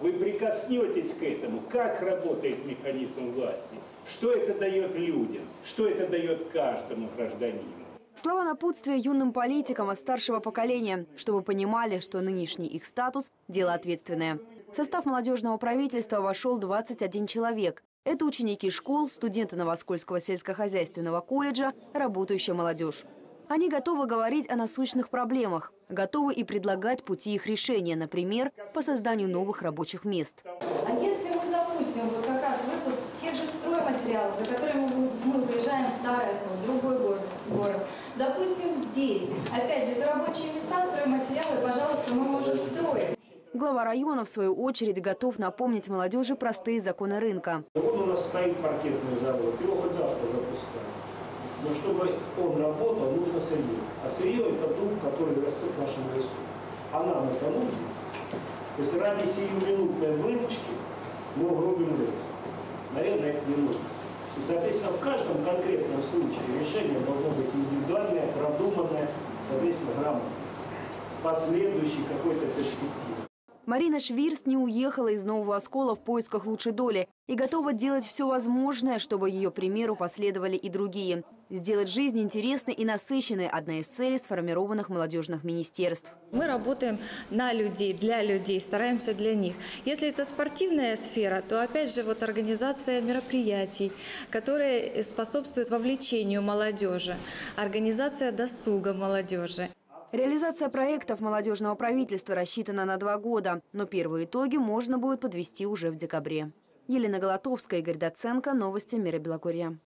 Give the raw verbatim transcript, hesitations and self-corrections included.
вы прикоснетесь к этому, как работает механизм власти, что это дает людям, что это дает каждому гражданину. Слова напутствия юным политикам от старшего поколения, чтобы понимали, что нынешний их статус – дело ответственное. В состав молодежного правительства вошел двадцать один человек. Это ученики школ, студенты Новоскольского сельскохозяйственного колледжа, работающая молодежь. Они готовы говорить о насущных проблемах, готовы и предлагать пути их решения, например, по созданию новых рабочих мест. А если мы запустим вот как раз выпуск тех же стройматериалов, за которыми мы выезжаем в Старое, в другой город, город, запустим здесь. Опять же, это рабочие места, стройматериалы, пожалуйста, мы можем строить. Глава района, в свою очередь, готов напомнить молодежи простые законы рынка. Вот у нас стоит паркетный завод, его хоть завтра запускаем. Но чтобы он работал, нужно сырье. А сырье – это дуб, который растет в нашем лесу. А нам это нужно. То есть ради сиюминутной выручки мы угробим лес. Наверное, это не нужно. И, соответственно, в каждом конкретном случае решение должно быть индивидуальное, продуманное, соответственно, грамотное, с последующей какой-то перспективой. Марина Швирст не уехала из Нового Оскола в поисках лучшей доли и готова делать все возможное, чтобы ее примеру последовали и другие. Сделать жизнь интересной и насыщенной – одна из целей сформированных молодежных министерств. Мы работаем на людей, для людей, стараемся для них. Если это спортивная сфера, то опять же вот организация мероприятий, которые способствуют вовлечению молодежи, организация досуга молодежи. Реализация проектов молодежного правительства рассчитана на два года, но первые итоги можно будет подвести уже в декабре. Елена Голотовская, Игорь Доценко, новости Мира Белогорья.